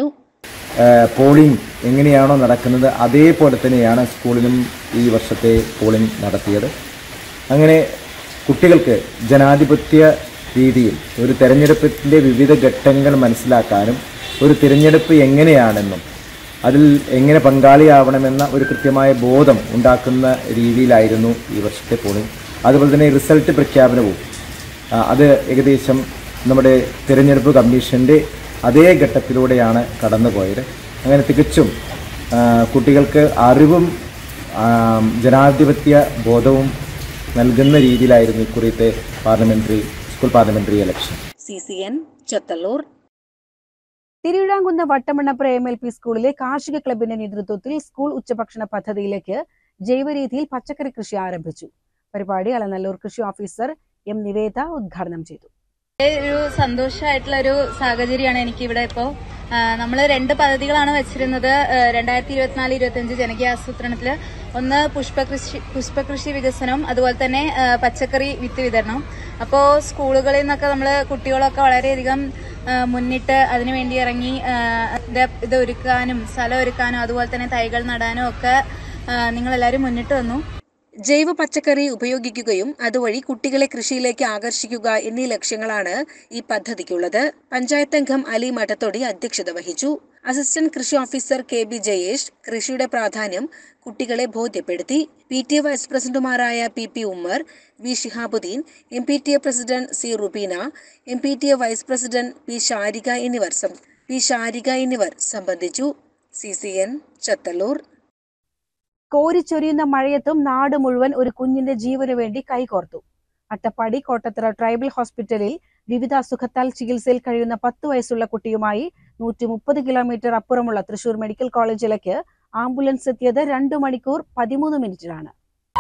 പോളിംഗ് എങ്ങനെയാണോ നടക്കുന്നത് അതേപോലെ തന്നെയാണ് സ്കൂളിലും ഈ വർഷത്തെ പോളിംഗ് നടത്തിയത്. അങ്ങനെ കുട്ടികൾക്ക് ജനാധിപത്യ രീതിയിൽ ഒരു തെരഞ്ഞെടുപ്പിൻ്റെ വിവിധ ഘട്ടങ്ങൾ മനസ്സിലാക്കാനും ഒരു തിരഞ്ഞെടുപ്പ് എങ്ങനെയാണെന്നും അതിൽ എങ്ങനെ പങ്കാളിയാവണമെന്ന ഒരു കൃത്യമായ ബോധം ഉണ്ടാക്കുന്ന രീതിയിലായിരുന്നു ഈ വർഷത്തെ പോളിംഗ്. അതുപോലെ തന്നെ റിസൾട്ട് പ്രഖ്യാപനവും അത് ഏകദേശം നമ്മുടെ തിരഞ്ഞെടുപ്പ് കമ്മീഷൻ്റെ അതേ ഘട്ടത്തിലൂടെയാണ് കടന്നുപോയത്. അങ്ങനെ തികച്ചും കുട്ടികൾക്ക് അറിവും ജനാധിപത്യ ബോധവും നൽകുന്ന രീതിയിലായിരുന്നു ഇക്കുറിയത്തെ parliamentary school parliamentary election. C C N Chathallur. Thiruvizhamkunnu Vattamannapura M L P സ്കൂളിലെ കാർഷിക ക്ലബിന്റെ നേതൃത്വത്തിൽ സ്കൂൾ ഉച്ചഭക്ഷണ പദ്ധതിയിലേക്ക് ജൈവരീതിയിൽ പച്ചക്കറി കൃഷി ആരംഭിച്ചു. പരിപാടി അലനല്ലൂർ കൃഷി ഓഫീസർ എം നിവേദ ഉദ്ഘാടനം ചെയ്തു. ഒരു സന്തോഷമായിട്ടുള്ള ഒരു സാഹചര്യമാണ് എനിക്ക് ഇവിടെ ഇപ്പോൾ. നമ്മൾ രണ്ട് പദ്ധതികളാണ് വെച്ചിരുന്നത് രണ്ടായിരത്തി ഇരുപത്തിനാല് ഇരുപത്തി അഞ്ച് ജനകീയ ആസൂത്രണത്തിൽ. ഒന്ന് പുഷ്പകൃഷി പുഷ്പകൃഷി വികസനം, അതുപോലെ തന്നെ പച്ചക്കറി വിത്ത് വിതരണം. അപ്പോൾ സ്കൂളുകളിൽ നിന്നൊക്കെ നമ്മൾ കുട്ടികളൊക്കെ വളരെയധികം മുന്നിട്ട് അതിനുവേണ്ടി ഇറങ്ങി ഇത് ഒരുക്കാനും സ്ഥലം ഒരുക്കാനും അതുപോലെ തന്നെ തൈകൾ നടാനും ഒക്കെ നിങ്ങളെല്ലാവരും മുന്നിട്ട് വന്നു. ജൈവ പച്ചക്കറി ഉപയോഗിക്കുകയും അതുവഴി കുട്ടികളെ കൃഷിയിലേക്ക് ആകർഷിക്കുക എന്നീ ലക്ഷ്യങ്ങളാണ് ഈ പദ്ധതിക്കുള്ളത്. പഞ്ചായത്ത് അംഗം അലി മഠത്തൊടി അധ്യക്ഷത വഹിച്ചു. അസിസ്റ്റന്റ് കൃഷി ഓഫീസർ കെ ബി ജയേഷ് കൃഷിയുടെ പ്രാധാന്യം കുട്ടികളെ ബോധ്യപ്പെടുത്തി. പി ടി എ വൈസ് പ്രസിഡന്റുമാരായ P P Ummer, V Shihabuddeen, M P T A president C Rubeena, M P T A vice president P Sharika എന്നിവർ പി ഷാരിക എന്നിവർ സംബന്ധിച്ചു. C C N Chathallur. കോരിച്ചൊരിയുന്ന മഴയത്തും നാട് മുഴുവൻ ഒരു കുഞ്ഞിന്റെ ജീവനു വേണ്ടി കൈകോർത്തു. അട്ടപ്പാടി കോട്ടത്തറ ട്രൈബൽ ഹോസ്പിറ്റലിൽ വിവിധ അസുഖത്താൽ ചികിത്സയിൽ കഴിയുന്ന പത്ത് വയസ്സുള്ള കുട്ടിയുമായി നൂറ്റി മുപ്പത് കിലോമീറ്റർ അപ്പുറമുള്ള തൃശൂർ മെഡിക്കൽ കോളേജിലേക്ക് ആംബുലൻസ് എത്തിയത് രണ്ടു മണിക്കൂർ പതിമൂന്ന് മിനിറ്റിലാണ്.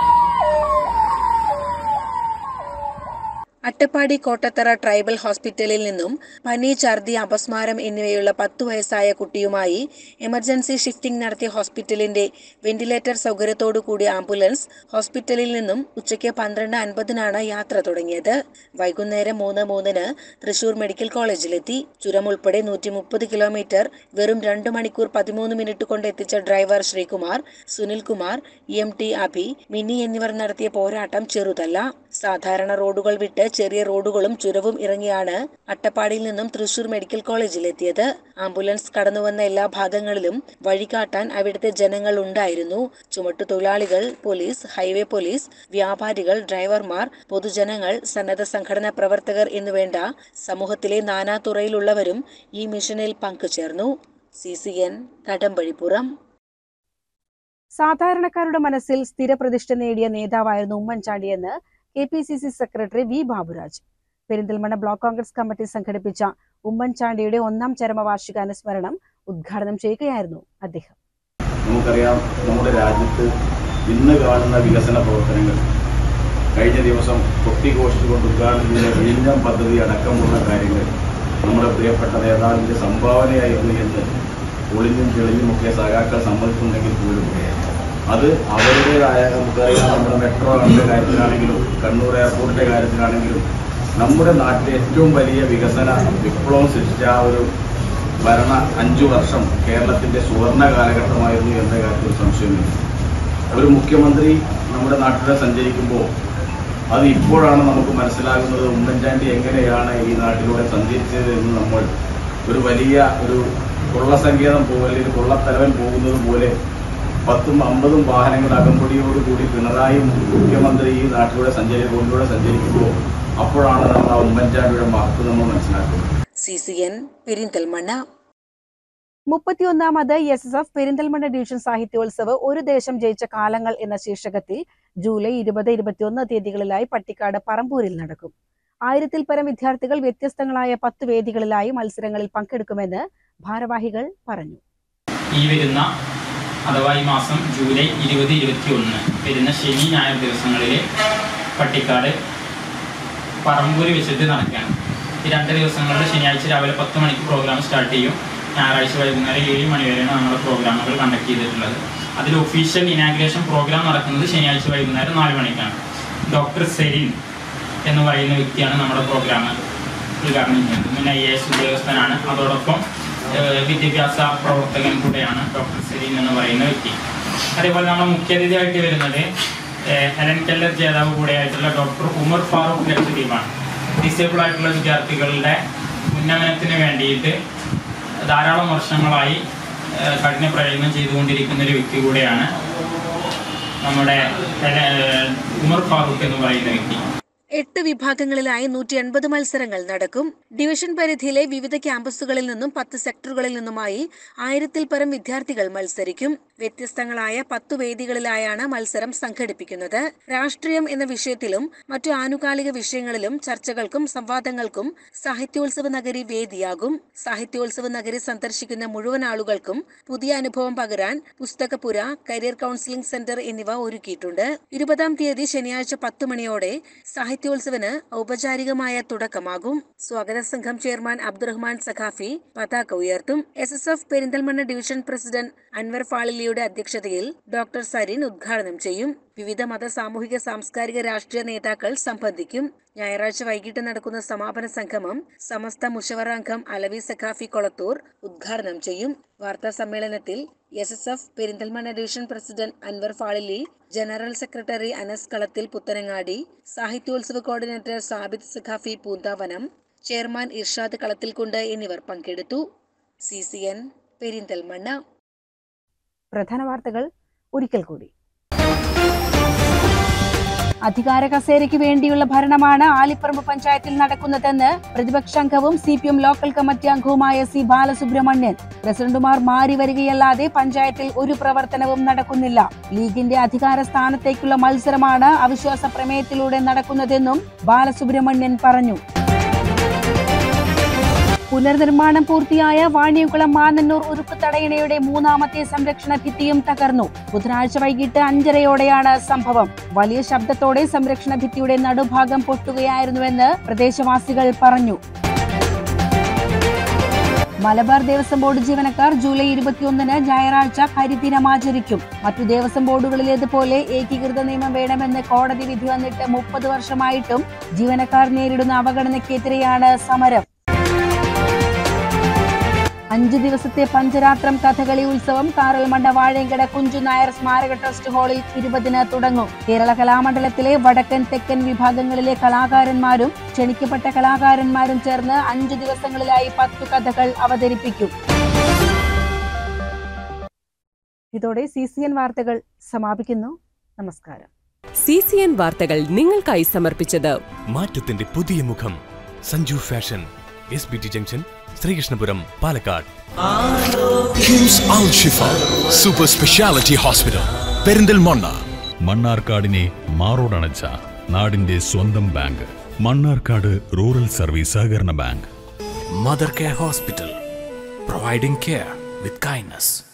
അട്ടപ്പാടി കോട്ടത്തറ ട്രൈബൽ ഹോസ്പിറ്റലിൽ നിന്നും പനി, ഛർദി, അപസ്മാരം എന്നിവയുള്ള പത്തു വയസ്സായ കുട്ടിയുമായി എമർജൻസി ഷിഫ്റ്റിംഗ് നടത്തിയ ഹോസ്പിറ്റലിന്റെ വെന്റിലേറ്റർ സൗകര്യത്തോടു കൂടിയ ആംബുലൻസ് ഹോസ്പിറ്റലിൽ നിന്നും ഉച്ചയ്ക്ക് പന്ത്രണ്ട് അൻപതിനാണ് യാത്ര തുടങ്ങിയത്. വൈകുന്നേരം മൂന്ന് മൂന്നിന് തൃശൂർ മെഡിക്കൽ കോളേജിലെത്തി. ചുരം ഉൾപ്പെടെ നൂറ്റി മുപ്പത് കിലോമീറ്റർ വെറും രണ്ടു മണിക്കൂർ പതിമൂന്ന് മിനിറ്റ് കൊണ്ട് എത്തിച്ച driver Sreekumar, Sunilkumar, M T Abhi, Mini എന്നിവർ നടത്തിയ പോരാട്ടം ചെറുതല്ല. സാധാരണ റോഡുകൾ വിട്ട് ചെറിയ റോഡുകളും ചുരവും ഇറങ്ങിയാണ് അട്ടപ്പാടിയിൽ നിന്നും തൃശൂർ മെഡിക്കൽ കോളേജിലെത്തിയത്. ആംബുലൻസ് കടന്നുവന്ന എല്ലാ ഭാഗങ്ങളിലും വഴികാട്ടാൻ അവിടുത്തെ ജനങ്ങൾ ഉണ്ടായിരുന്നു. ചുമട്ടുതൊഴിലാളികൾ, പോലീസ്, ഹൈവേ പോലീസ്, വ്യാപാരികൾ, ഡ്രൈവർമാർ, പൊതുജനങ്ങൾ, സന്നദ്ധ സംഘടനാ പ്രവർത്തകർ എന്നുവേണ്ട സമൂഹത്തിലെ നാനാതുറയിലുള്ളവരും ഈ മിഷനിൽ പങ്കുചേർന്നു. C C N Kadampazhipuram. സാധാരണക്കാരുടെ മനസ്സിൽ സ്ഥിരപ്രതിഷ്ഠ നേടിയ നേതാവായിരുന്നു ഉമ്മൻചാണ്ടിയെന്ന് K P C C secretary V Baburaj. Perinthalmanna block Congress committee സംഘടിപ്പിച്ച ഉമ്മൻചാണ്ടിയുടെ ഒന്നാം ചരമവാർഷിക അനുസ്മരണം ഉദ്ഘാടനം ചെയ്യുകയായിരുന്നു അദ്ദേഹം. നമുക്കറിയാം, നമ്മുടെ രാജ്യത്ത് ഇന്ന് കാണുന്ന വികസന പ്രവർത്തനങ്ങൾ കഴിഞ്ഞ ദിവസം കൊട്ടിഘോഷിച്ചുകൊണ്ട് ഉദ്ഘാടനം ചെയ്ത വിഴിഞ്ഞം പദ്ധതി അടക്കമുള്ള കാര്യങ്ങൾ നമ്മുടെ പ്രിയപ്പെട്ട നേതാവിന്റെ സംഭാവനയായിരുന്നു എന്ന് ഒളിഞ്ഞും തെളിഞ്ഞുമൊക്കെ സഖാക്കൾ സമ്മതിക്കുന്നുണ്ടെങ്കിൽ പോലും അത് അവരുടേതായ, നമുക്കറിയാം, നമ്മുടെ മെട്രോയുടെ കാര്യത്തിലാണെങ്കിലും കണ്ണൂർ എയർപോർട്ടിന്റെ കാര്യത്തിലാണെങ്കിലും നമ്മുടെ നാട്ടിലെ ഏറ്റവും വലിയ വികസന വിപ്ലവം സൃഷ്ടിച്ച ആ ഒരു ഭരണ അഞ്ചു വർഷം കേരളത്തിന്റെ സുവർണ കാലഘട്ടമായിരുന്നു എന്ന കാര്യത്തിൽ സംശയമില്ല. ഒരു മുഖ്യമന്ത്രി നമ്മുടെ നാട്ടിലെ സഞ്ചരിക്കുമ്പോൾ അത് ഇപ്പോഴാണ് നമുക്ക് മനസ്സിലാകുന്നത് ഉമ്മൻചാണ്ടി എങ്ങനെയാണ് ഈ നാട്ടിലൂടെ സഞ്ചരിച്ചത് എന്ന്. നമ്മൾ ഒരു വലിയ ഒരു കൊള്ളസങ്കേതം പോലെ, ഒരു കൊള്ളത്തലവൻ പോകുന്നത് പോലെ പത്തും അമ്പതും വാഹനങ്ങൾ അകമ്പടിയോടുകൂടി പിണറായി മുഖ്യമന്ത്രി ഈ നാട്ടിലൂടെ സഞ്ചരി റോഡിലൂടെ സഞ്ചരിക്കുമ്പോൾ അപ്പോഴാണ് നമ്മൾ ആ ഉമ്മൻചാണ്ടിയുടെ മഹത്വം നമ്മൾ മനസ്സിലാക്കുന്നത്. C C N Perinthalmanna. മുപ്പത്തിയൊന്നാമത് S S F Perinthalmanna division Sahityotsav ഒരു ദേശം ജയിച്ച കാലങ്ങൾ എന്ന ശീർഷകത്തിൽ ജൂലൈ ഇരുപത് ഇരുപത്തിയൊന്ന് തീയതികളിലായി പട്ടിക്കാട് പറമ്പൂരിൽ നടക്കും. ആയിരത്തിൽ പരം വിദ്യാർത്ഥികൾ വ്യത്യസ്തങ്ങളായ പത്ത് വേദികളിലായി മത്സരങ്ങളിൽ പങ്കെടുക്കുമെന്ന് ഭാരവാഹികൾ പറഞ്ഞു. ഈ വരുന്ന അഥവാ ഈ മാസം ജൂലൈ ഇരുപത് ഇരുപത്തി ഒന്ന് വരുന്ന ശനി ഞായർ ദിവസങ്ങളിൽ പട്ടിക്കാട് പറമ്പൂര് വെച്ചിട്ട് നടക്കുകയാണ്. ഈ രണ്ട് ദിവസങ്ങളിൽ ശനിയാഴ്ച രാവിലെ പത്ത് മണിക്ക് പ്രോഗ്രാം സ്റ്റാർട്ട് ചെയ്യും. ഞായറാഴ്ച വൈകുന്നേരം ഏഴ് മണി വരെയാണ് നമ്മുടെ പ്രോഗ്രാമുകൾ കണ്ടക്ട് ചെയ്തിട്ടുള്ളത്. അതിൽ ഒഫീഷ്യൽ ഇനാഗ്രേഷൻ പ്രോഗ്രാം നടക്കുന്നത് ശനിയാഴ്ച വൈകുന്നേരം നാല് മണിക്കാണ്. ഡോക്ടർ സെരിൻ എന്ന് പറയുന്ന വ്യക്തിയാണ് നമ്മുടെ പ്രോഗ്രാം ഉദ്ഘാടനം ചെയ്യുന്നത്. മുൻ ഐ എ എസ് ഉദ്യോഗസ്ഥനാണ്, അതോടൊപ്പം വിദ്യാഭ്യാസ പ്രവർത്തകൻ കൂടെയാണ് ഡോക്ടർ സെരീൻ എന്ന് പറയുന്ന വ്യക്തി. അതേപോലെ നമ്മുടെ മുഖ്യാതിഥിയായിട്ട് വരുന്നത് ഹെലൻ കെല്ലർ ജേതാവ് കൂടെയായിട്ടുള്ള ഡോക്ടർ ഉമർ ഫാറൂഖ് ലക്ഷദ്വീപാണ്. ഡിസേബിൾ ആയിട്ടുള്ള വിദ്യാർത്ഥികളുടെ ഉന്നമനത്തിന് വേണ്ടിയിട്ട് ധാരാളം വർഷങ്ങളായി കഠിന പ്രയത്നം ചെയ്തുകൊണ്ടിരിക്കുന്ന ഒരു വ്യക്തി കൂടെയാണ് നമ്മുടെ ഉമർ ഫാറൂഖ് എന്ന് പറയുന്ന വ്യക്തി. എട്ട് വിഭാഗങ്ങളിലായി നൂറ്റി എൺപത് മത്സരങ്ങൾ നടക്കും. ഡിവിഷൻ പരിധിയിലെ വിവിധ ക്യാമ്പസുകളിൽ നിന്നും പത്ത് സെക്ടറുകളിൽ നിന്നുമായി ആയിരത്തിൽ പരം വിദ്യാർത്ഥികൾ മത്സരിക്കും. വ്യത്യസ്തങ്ങളായ പത്തു വേദികളിലായാണ് മത്സരം സംഘടിപ്പിക്കുന്നത്. രാഷ്ട്രീയം എന്ന വിഷയത്തിലും മറ്റു ആനുകാലിക വിഷയങ്ങളിലും ചർച്ചകൾക്കും സംവാദങ്ങൾക്കും സാഹിത്യോത്സവ നഗരി വേദിയാകും. സാഹിത്യോത്സവ നഗരി സന്ദർശിക്കുന്ന മുഴുവൻ ആളുകൾക്കും പുതിയ അനുഭവം പകരാൻ പുസ്തകപുര, കരിയർ കൗൺസിലിംഗ് സെന്റർ എന്നിവ ഒരുക്കിയിട്ടുണ്ട്. ഇരുപതാം തീയതി ശനിയാഴ്ച പത്ത് മണിയോടെ സാഹിത്യോത്സവന് ഔപചാരികമായ തുടക്കമാകും. സ്വാഗത സംഘം ചെയർമാൻ അബ്ദുറഹ്മാൻ സഖാഫി പതാക ഉയർത്തും. S S F Perinthalmanna division president Anwar ഫാളിലിയുടെ അധ്യക്ഷതയിൽ ഡോക്ടർ സരിൻ ഉദ്ഘാടനം ചെയ്യും. വിവിധ മത, സാമൂഹിക, സാംസ്കാരിക, രാഷ്ട്രീയ നേതാക്കൾ സംബന്ധിക്കും. ഞായറാഴ്ച വൈകിട്ട് നടക്കുന്ന സമാപന സംഗമം സമസ്ത മുഷവറ അംഗം അലവി സഖാഫി കൊളത്തൂർ ഉദ്ഘാടനം ചെയ്യും. വാർത്താ സമ്മേളനത്തിൽ S S F Perinthalmanna division president Anwar Fazili, general secretary Anas Kalathil Puthanangadi, Sahityotsav coordinator Sabith Saqafi Poonthavanam, chairman Irshad Kalathilkund എന്നിവർ പങ്കെടുത്തു. C C N Perinthalmanna. പ്രധാന വാർത്തകൾ ഒരിക്കൽ കൂടി. അധികാര കസേരയ്ക്ക് വേണ്ടിയുള്ള ഭരണമാണ് ആലിപ്പറമ്പ് പഞ്ചായത്തിൽ നടക്കുന്നതെന്ന് പ്രതിപക്ഷാംഗവും C P M local committee അംഗവുമായ സി ബാലസുബ്രഹ്മണ്യൻ. പ്രസിഡന്റുമാർ മാറി വരികയല്ലാതെ പഞ്ചായത്തിൽ ഒരു പ്രവർത്തനവും നടക്കുന്നില്ല. ലീഗിന്റെ അധികാര സ്ഥാനത്തേക്കുള്ള മത്സരമാണ് അവിശ്വാസ പ്രമേയത്തിലൂടെ നടക്കുന്നതെന്നും ബാലസുബ്രഹ്മണ്യൻ പറഞ്ഞു. പുനർനിർമ്മാണം പൂർത്തിയായ വാണിയംകുളം മാന്നന്നൂർ ഉരുക്ക് തടയണയുടെ മൂന്നാമത്തെ സംരക്ഷണ ഭിത്തിയും തകർന്നു. ബുധനാഴ്ച വൈകിട്ട് അഞ്ചരയോടെയാണ് സംഭവം. വലിയ ശബ്ദത്തോടെ സംരക്ഷണ ഭിത്തിയുടെ നടുഭാഗം പൊട്ടുകയായിരുന്നുവെന്ന് പ്രദേശവാസികൾ പറഞ്ഞു. മലബാർ ദേവസ്വം ബോർഡ് ജീവനക്കാർ ജൂലൈ ഇരുപത്തിയൊന്നിന് ഞായറാഴ്ച കരിദിനം ആചരിക്കും. മറ്റു ദേവസ്വം ബോർഡുകളിലേതുപോലെ ഏകീകൃത നിയമം വേണമെന്ന് കോടതി വിധി വന്നിട്ട് മുപ്പത് വർഷമായിട്ടും ജീവനക്കാർ നേരിടുന്ന അവഗണനയ്ക്കെതിരെയാണ് സമരം. അഞ്ചു ദിവസത്തെ പഞ്ചരാത്രം കഥകളി ഉത്സവം കാറൽമണ്ണ വാഴയങ്കട കുഞ്ചു നായർ സ്മാരക ട്രസ്റ്റ് ഹാളിൽ ഇരുപതിന് തുടങ്ങും. കേരള കലാമണ്ഡലത്തിലെ വടക്കൻ, തെക്കൻ വിഭാഗങ്ങളിലെ കലാകാരന്മാരും ക്ഷണിക്കപ്പെട്ട കലാകാരന്മാരും ചേർന്ന് അഞ്ചു ദിവസങ്ങളിലായി പത്തു കഥകൾ അവതരിപ്പിക്കും. ഇതോടെ സി സി എൻ വാർത്തകൾ സമാപിക്കുന്നു. നമസ്കാരം. സി സി എൻ വാർത്തകൾ നിങ്ങൾക്കായി സമർപ്പിച്ചത് മാറ്റത്തിന്റെ പുതിയ മുഖം Sanju fashion, S B T junction, Sreekrishnapuram, Palakkad. KIMS Al Shifa super speciality hospital, Perinthalmanna. മണ്ണാർക്കാടിനെ മാറോടണച്ച നാടിന്റെ സ്വന്തം ബാങ്ക് മണ്ണാർക്കാട് റൂറൽ സർവീസ് സഹകരണ bank. Mother care hospital, providing care with kindness.